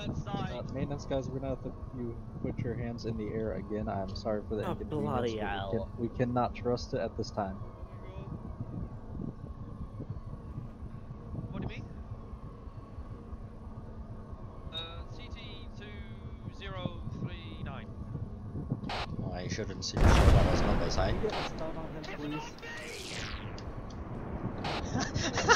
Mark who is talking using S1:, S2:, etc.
S1: Maintenance guys, we're gonna have to you put your hands in the air again. I'm sorry for the
S2: Oh,
S1: inconvenience.
S2: bloody
S1: But
S2: hell.
S1: we cannot trust it at this time.
S3: What do you mean? CT2039.
S4: I shouldn't see sure about those numbers, eh?
S1: Can you get a stun on him, please?